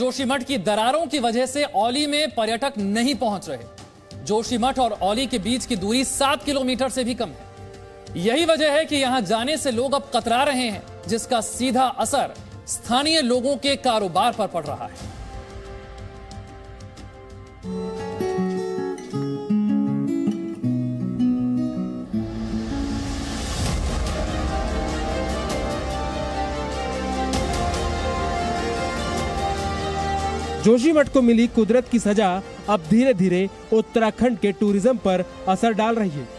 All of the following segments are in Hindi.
जोशीमठ की दरारों की वजह से औली में पर्यटक नहीं पहुंच रहे। जोशीमठ और औली के बीच की दूरी 7 किलोमीटर से भी कम है। यही वजह है कि यहां जाने से लोग अब कतरा रहे हैं, जिसका सीधा असर स्थानीय लोगों के कारोबार पर पड़ रहा है। जोशीमठ को मिली कुदरत की सजा अब धीरे धीरे उत्तराखंड के टूरिज्म पर असर डाल रही है।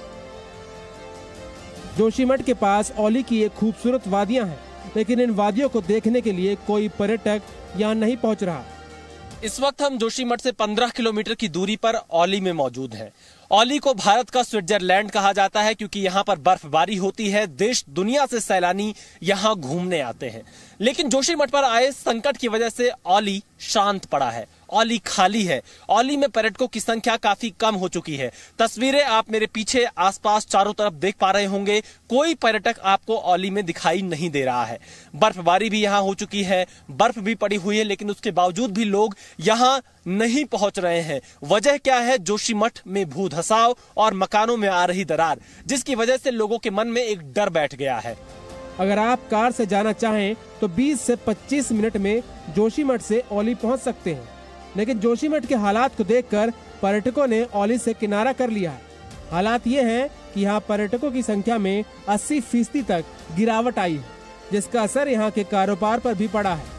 जोशीमठ के पास औली की एक खूबसूरत वादियां हैं, लेकिन इन वादियों को देखने के लिए कोई पर्यटक यहाँ नहीं पहुँच रहा। इस वक्त हम जोशीमठ से 15 किलोमीटर की दूरी पर औली में मौजूद हैं। औली को भारत का स्विट्जरलैंड कहा जाता है क्योंकि यहाँ पर बर्फबारी होती है। देश दुनिया से सैलानी यहाँ घूमने आते हैं, लेकिन जोशीमठ पर आए संकट की वजह से औली शांत पड़ा है। औली खाली है। औली में पर्यटकों की संख्या काफी कम हो चुकी है। तस्वीरें आप मेरे पीछे आसपास चारों तरफ देख पा रहे होंगे। कोई पर्यटक आपको औली में दिखाई नहीं दे रहा है। बर्फबारी भी यहाँ हो चुकी है, बर्फ भी पड़ी हुई है, लेकिन उसके बावजूद भी लोग यहाँ नहीं पहुंच रहे हैं। वजह क्या है? जोशीमठ में भू धसाव और मकानों में आ रही दरार, जिसकी वजह से लोगों के मन में एक डर बैठ गया है। अगर आप कार से जाना चाहें तो 20 से 25 मिनट में जोशीमठ से औली पहुंच सकते हैं, लेकिन जोशीमठ के हालात को देखकर पर्यटकों ने औली से किनारा कर लिया है। हालात ये हैं कि यहाँ पर्यटकों की संख्या में 80% तक गिरावट आई है, जिसका असर यहाँ के कारोबार पर भी पड़ा है।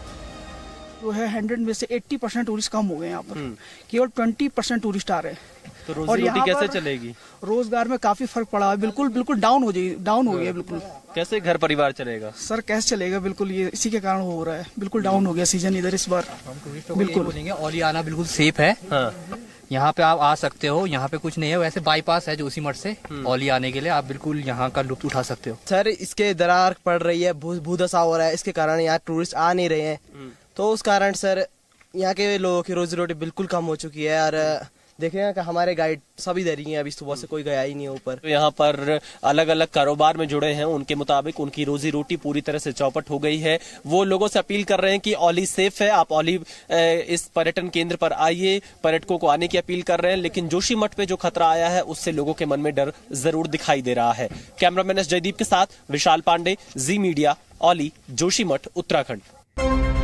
जो है 100 में से 80% टूरिस्ट कम हो गए यहाँ पर, केवल 20% टूरिस्ट आ रहे हैं। तो रोजी रोटी कैसे चलेगी? रोजगार में काफी फर्क पड़ा है। बिल्कुल डाउन हो गया। बिल्कुल कैसे घर परिवार चलेगा? सर कैसे चलेगा? बिल्कुल ये इसी के कारण हो रहा है। बिल्कुल डाउन हो गया सीजन इधर इस बार। बिल्कुल बोलेंगे औली आना बिल्कुल सेफ है। हाँ। यहाँ पे आप आ सकते हो, यहाँ पे कुछ नहीं है। वैसे बाईपास है जोशीमठ से औली आने के लिए, आप बिल्कुल यहाँ का लुत्फ उठा सकते हो। सर इसके दरार पड़ रही है, भूधसा हो रहा है, इसके कारण यहाँ टूरिस्ट आ नहीं रहे हैं, तो उस कारण सर यहाँ के लोगों की रोजी रोटी बिल्कुल कम हो चुकी है। और देख रहे हैं कि हमारे गाइड सभी इधर ही हैं, अभी सुबह से कोई गया ही नहीं है ऊपर। तो यहाँ पर अलग अलग कारोबार में जुड़े हैं, उनके मुताबिक उनकी रोजी रोटी पूरी तरह से चौपट हो गई है। वो लोगों से अपील कर रहे हैं कि औली सेफ है, आप औली इस पर्यटन केंद्र पर आइए। पर्यटकों को आने की अपील कर रहे हैं, लेकिन जोशीमठ पे जो खतरा आया है उससे लोगों के मन में डर जरूर दिखाई दे रहा है। कैमरामैन एस जयदीप के साथ विशाल पांडे, जी मीडिया, औली, जोशीमठ, उत्तराखंड।